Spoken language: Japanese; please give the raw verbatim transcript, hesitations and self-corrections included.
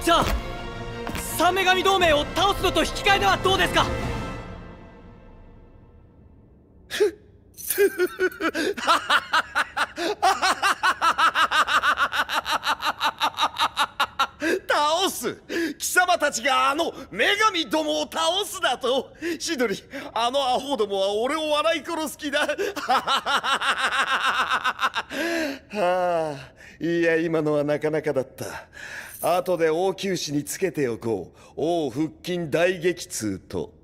じゃあ三女神同盟を倒すのと引き換えではどうですか？ 倒す？貴様たちがあの女神どもを倒すだと？シドリ、あのアホどもは俺を笑い殺す気だ。はあ、いや今のはなかなかだった。後で王宮士につけておこう。王腹筋大激痛と。